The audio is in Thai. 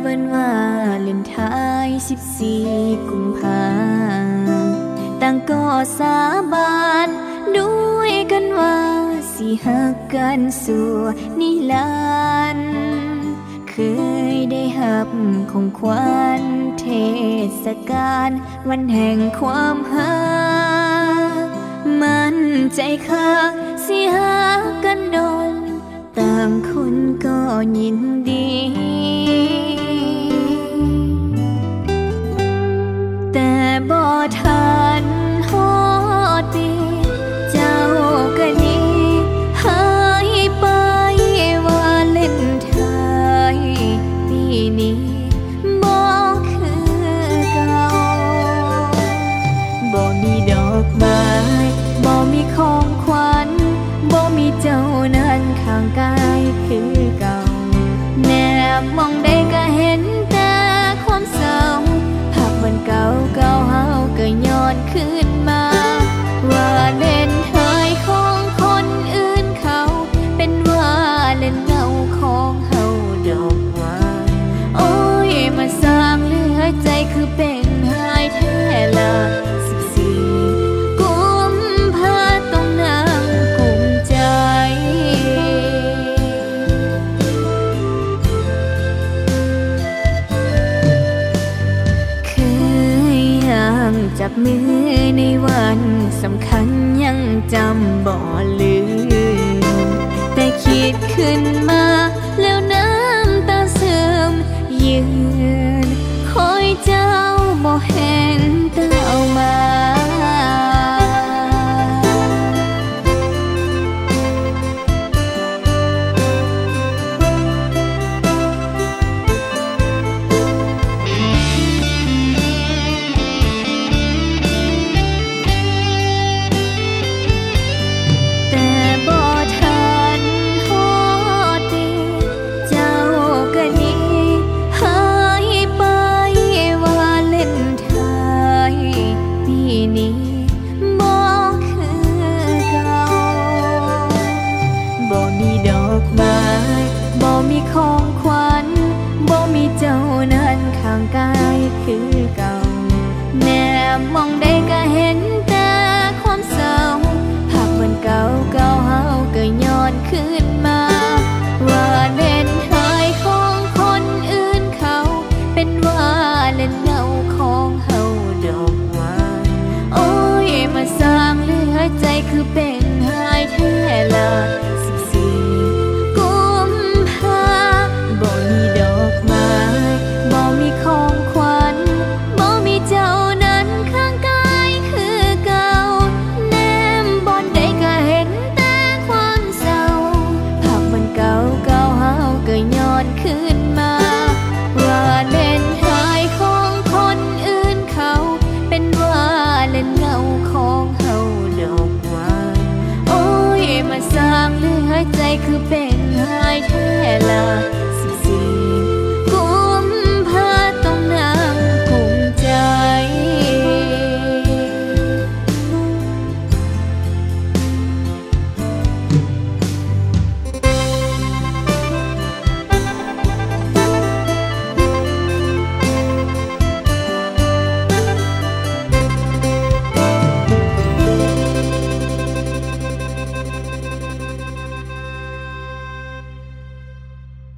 วันวาเลนไทน์14 กุมภาต่างก็สาบานด้วยกันว่าสิหักกันสู่นิรันดร์เคยได้หับของขวัญเทศกาลวันแห่งความหักมันใจคักสิหักกันโดนต่างคนก็ยินดีแต่บ่ทันฮอดปีเจ้าก็หนีหายไปว่าเล่นไทยปีนี้บ่คือเก่าบ่มีดอกไม้บ่มีของขวัญบ่มีเจ้านั้นข้างกายคือเก่าแนบมองได้ก็เห็นแต่ความเศร้าภาพวันเก่าเก่าเฮาก็ย้อนขึ้นมาว่าเล่นหายของคนอื่นเขาเป็นว่าเล่นเงาของเฮาดอกหวานโอ้ยมาสร้างเหลือใจคือเป็นหายแท้ละ14 กุมภาต้องนั่งกุมใจเคยยังจับมือในวันสำคัญยังจำบ่ลืมแต่คิดขึ้นมาแล้วน้ำตาซึมยืนคอยเจ้าบ่เห็นเต้ามาแต่บ่ทันฮอดปีเจ้าก็หนีหายไปว่าเล่นไทยปีนี้บ่คือเก่าบ่มีดอกไม้บ่มีของขวัญบ่มีเจ้านั้นข้างกายคือเก่าแนบมองได้ก็เห็นแต่ความเศร้าภาพวันเก่าเก่าเฮาก็ย้อนขึ้นมาว่าเล่นหายของคนอื่นเขาเป็นว่าเล่นเงาของเฮาดอกหวานโอ้ยมาสร้างเหลือใจคือเป็นหายแท้ละ14 กุมภาบ่มีดอกไม้บ่มีของขวัญบ่มีเจ้านั้นข้างกายคือเก่าแนมบอนใดก็เห็นแต่ความเศร้าภาพวันเก่าเก่าเฮาก็ย้อนขึ้นมาว่าเล่นหายของคนอื่นเขาเป็นว่าเล่นเงาของเฮาดอกหวานโอ้ยมาสร้างเหลือใจคือเป็นหายแท้ละ